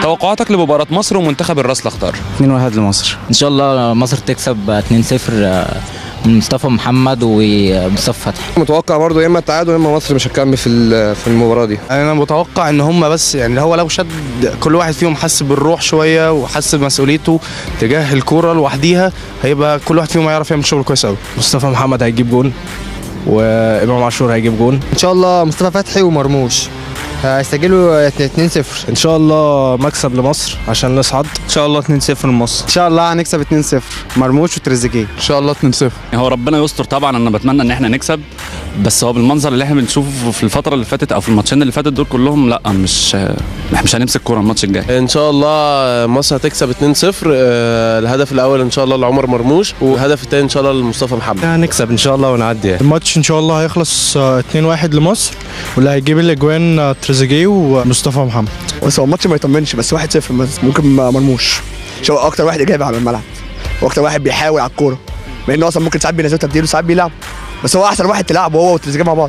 توقعاتك لمباراة مصر ومنتخب الراس الاخضر؟ 2-1 لمصر. ان شاء الله مصر تكسب 2-0 من مصطفى محمد ومصطفى فتحي. متوقع برضه يا اما التعادل يا اما مصر مش هتكمل في المباراه دي. انا متوقع ان هم بس يعني هو لو شد كل واحد فيهم حس بالروح شويه وحس بمسؤوليته تجاه الكوره لوحديها، هيبقى كل واحد فيهم هيعرف يعمل شغل كويس قوي. مصطفى محمد هيجيب جون وامام عاشور هيجيب جون ان شاء الله. مصطفى فتحي ومرموش هيسجلوا 2-0 ان شاء الله. مكسب لمصر عشان نصعد ان شاء الله. 2-0 لمصر ان شاء الله. هنكسب 2-0 مرموش وتريزيجيه ان شاء الله. 2-0. هو ربنا يستر طبعا. انا بتمنى ان احنا نكسب، بس هو بالمنظر اللي احنا بنشوفه في الفتره اللي فاتت او في الماتشين اللي فاتت دول كلهم، لا مش هنمسك كوره الماتش الجاي. ان شاء الله مصر هتكسب 2-0. الهدف الاول ان شاء الله لعمر مرموش، والهدف الثاني ان شاء الله لمصطفى محمد. هنكسب ان شاء الله ونعدي. الماتش ان شاء الله هيخلص 2-1 لمصر، واللي هيجيب الاجوان تريزيجيه ومصطفى محمد. بس هو الماتش ما يطمنش، بس 1-0 ممكن مرموش عشان هو اكتر واحد ايجابي على الملعب واكتر واحد بيحاول على الكوره، مع انه اصلا ممكن ساعات بينزلوا تبديل وساعات بيلعب، بس هو احسن واحد تلعبه هو وتريزيجيه مع بعض.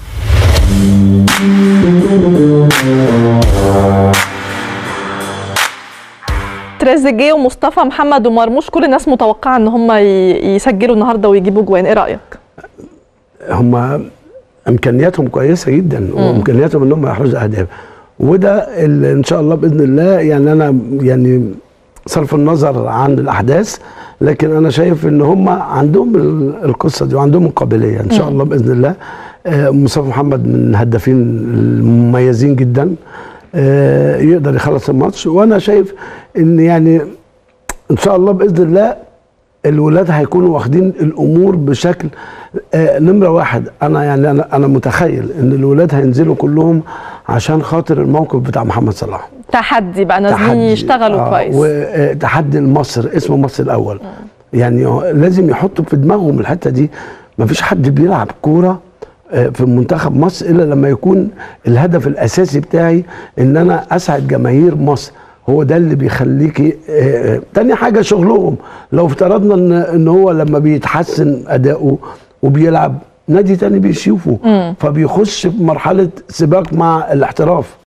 تريزيجيه ومصطفى محمد ومرموش كل الناس متوقعه ان هم يسجلوا النهارده ويجيبوا جوان، ايه رايك؟ هم امكانياتهم كويسه جدا وامكانياتهم ان هم يحرزوا اهداف، وده اللي ان شاء الله باذن الله. يعني انا يعني صرف النظر عن الاحداث، لكن انا شايف ان هم عندهم القصه دي وعندهم القابليه ان شاء الله باذن الله. مصطفى محمد من الهدافين المميزين جدا، يقدر يخلص الماتش، وانا شايف ان يعني ان شاء الله باذن الله الولاد هيكونوا واخدين الامور بشكل نمره واحد. انا متخيل ان الولاد هينزلوا كلهم عشان خاطر الموقف بتاع محمد صلاح. تحدي بقى، نازلين يشتغلوا كويس، وتحدي لمصر، اسم مصر الاول. يعني لازم يحطوا في دماغهم الحته دي. مفيش حد بيلعب كوره في منتخب مصر الا لما يكون الهدف الاساسي بتاعي ان انا اسعد جماهير مصر. هو ده اللي بيخليكي. تاني حاجه شغلهم، لو افترضنا ان هو لما بيتحسن اداؤه وبيلعب نادي تاني بيشوفه، فبيخش في مرحله سباق مع الاحتراف.